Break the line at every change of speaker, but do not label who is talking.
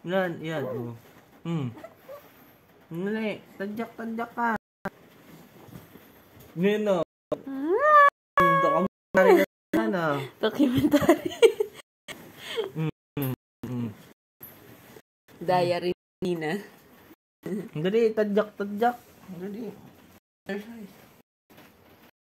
Yan. Oh. Nali, tadyak ka. Ngayon o. Dokumentary ka na.
Documentary. Diary Nina.
Dali, tadyak. Dali. Exercise.